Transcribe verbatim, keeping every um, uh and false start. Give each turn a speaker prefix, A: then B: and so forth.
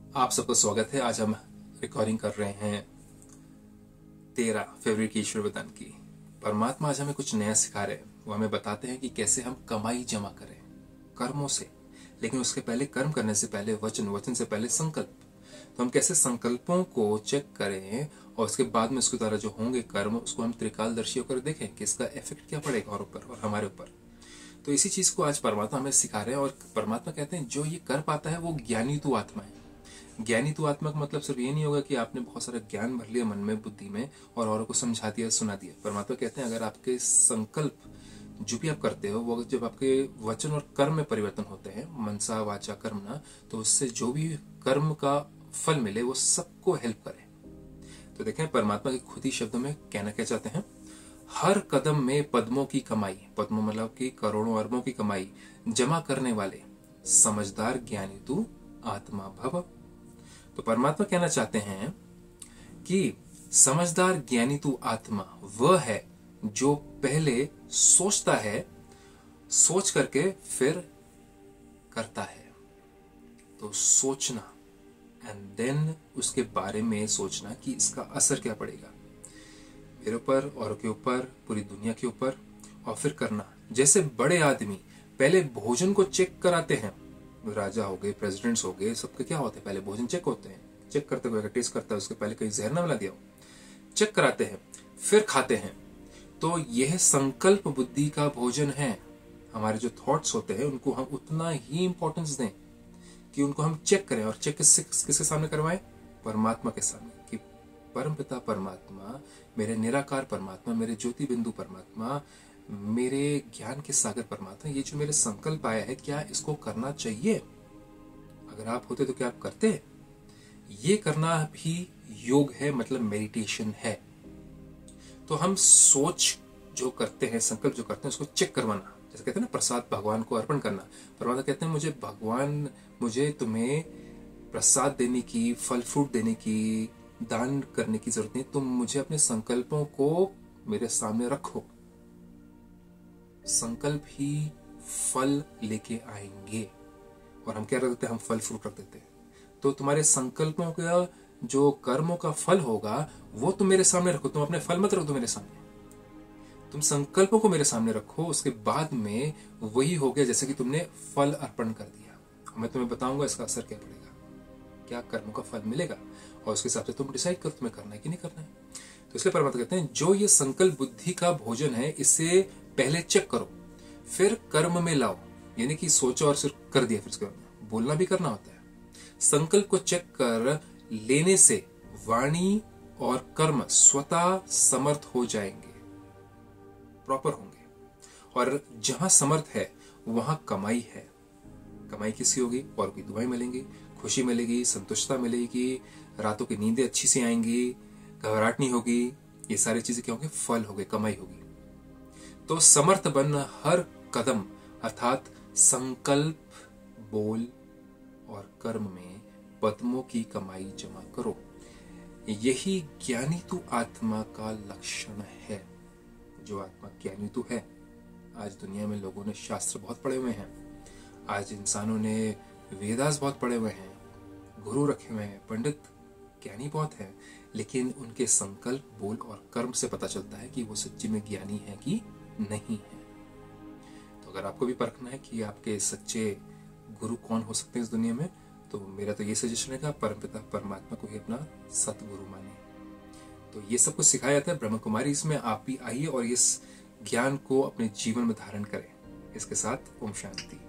A: आप सबका स्वागत है। आज हम रिकॉर्डिंग कर रहे हैं तेरह फरवरी की ईश्वर वरदान की। परमात्मा आज हमें कुछ नया सिखा रहे हैं। वो हमें बताते हैं कि कैसे हम कमाई जमा करें कर्मों से, लेकिन उसके पहले कर्म करने से पहले वचन, वचन से पहले संकल्प। तो हम कैसे संकल्पों को चेक करें और उसके बाद में उसके द्वारा जो होंगे कर्म उसको हम त्रिकालदर्शी होकर देखें कि इसका इफेक्ट क्या पड़ेगा और ऊपर और हमारे ऊपर। तो इसी चीज को आज परमात्मा हमें सिखा रहे हैं और परमात्मा कहते हैं जो ये कर पाता है वो ज्ञानी तू आत्मा है। ज्ञानी तू आत्मा का मतलब सिर्फ ये नहीं होगा कि आपने बहुत सारा ज्ञान भर लिया मन में, बुद्धि में और औरों को समझा दिया, सुना दिया। परमात्मा कहते हैं अगर आपके संकल्प जो भी आप करते हो वो जब आपके वचन और कर्म में परिवर्तन होते हैं, मनसा वाचा कर्म ना, तो उससे जो भी कर्म का फल मिले वो सबको हेल्प करे। तो देखें परमात्मा के खुद ही शब्दों में कहना क्या चाहते हैं, हर कदम में पद्मों की कमाई, पद्मों मतलब की करोड़ों अरबों की कमाई जमा करने वाले समझदार ज्ञानी तू आत्मा भव। तो परमात्मा कहना चाहते हैं कि समझदार ज्ञानी तू आत्मा वह है जो पहले सोचता है, सोच करके फिर करता है। तो सोचना एंड देन उसके बारे में सोचना कि इसका असर क्या पड़ेगा मेरे ऊपर, औरों के ऊपर, पूरी दुनिया के ऊपर, और फिर करना। जैसे बड़े आदमी पहले भोजन को चेक कराते हैं, राजा हो गए, प्रेसिडेंट्स हो गए, सबके क्या होते हैं पहले भोजन चेक होते हैं, चेक करते हुए टेस्ट करता है, उसके पहले कहीं जहर ना मिला दिया हो, चेक कराते हैं फिर खाते हैं। तो यह संकल्प बुद्धि का भोजन है। हमारे जो थॉट्स होते हैं उनको हम उतना ही इंपॉर्टेंस दें कि उनको हम चेक करें, और चेक किससे किसके सामने करवाएं, परमात्मा के सामने, कि परम पिता परमात्मा, मेरे निराकार परमात्मा, मेरे ज्योति बिंदु परमात्मा, मेरे ज्ञान के सागर परमात्मा, ये जो मेरे संकल्प आया है क्या इसको करना चाहिए? अगर आप होते तो क्या आप करते? ये करना भी योग है, मतलब मेडिटेशन है। तो हम सोच जो करते हैं, संकल्प जो करते हैं, उसको चेक करवाना। जैसे कहते हैं ना प्रसाद भगवान को अर्पण करना। परमात्मा कहते हैं मुझे भगवान, मुझे तुम्हें प्रसाद देने की, फल फ्रूट देने की, दान करने की जरूरत नहीं, तुम मुझे अपने संकल्पों को मेरे सामने रखो। संकल्प ही फल लेके आएंगे। और हम क्या रख देते हैं, हम फल फ्रूट रख देते हैं। तो तुम्हारे संकल्पों का जो कर्मों का फल होगा वो तुम मेरे सामने रखो, तुम अपने फल मत रखो मेरे सामने, तुम संकल्पों को मेरे सामने रखो। उसके बाद में वही हो गया जैसे कि तुमने फल अर्पण कर दिया। मैं तुम्हें बताऊंगा इसका असर क्या पड़ेगा, क्या कर्मों का फल मिलेगा, और उसके हिसाब से तुम डिसाइड करो तुम्हें करना है कि नहीं करना है। तो इसलिए परमात्मा कहते हैं जो ये संकल्प बुद्धि का भोजन है इसे पहले चेक करो फिर कर्म में लाओ। यानी कि सोचो और सिर्फ कर दिया, फिर उसके बाद बोलना भी करना होता है। संकल्प को चेक कर लेने से वाणी और कर्म स्वतः समर्थ हो जाएंगे, प्रॉपर होंगे। और जहां समर्थ है वहां कमाई है। कमाई किसकी होगी? और की दुआएं मिलेंगी, खुशी मिलेगी, संतुष्टता मिलेगी, रातों की नींदें अच्छी से आएंगी, घबराहट नहीं होगी। ये सारी चीजें क्या होंगी? फल होंगे, कमाई होगी। तो समर्थ बन हर कदम, अर्थात संकल्प, बोल और कर्म में पद्मों की कमाई जमा करो। यही ज्ञानी तू आत्मा का लक्षण है। जो आत्मा ज्ञानी तू है। आज दुनिया में लोगों ने शास्त्र बहुत पढ़े हुए हैं, आज इंसानों ने वेदास बहुत पढ़े हुए हैं, गुरु रखे हुए हैं, पंडित ज्ञानी बहुत है, लेकिन उनके संकल्प, बोल और कर्म से पता चलता है कि वो सच्ची में ज्ञानी है कि नहीं है। तो अगर आपको भी परखना है कि आपके सच्चे गुरु कौन हो सकते हैं इस दुनिया में, तो मेरा तो ये सजेशन है कि आप परमपिता परमात्मा को ही अपना सतगुरु माने। तो ये सब कुछ सिखाया जाता है ब्रह्म कुमारी, इसमें आप भी आइए और इस ज्ञान को अपने जीवन में धारण करें। इसके साथ ओम शांति।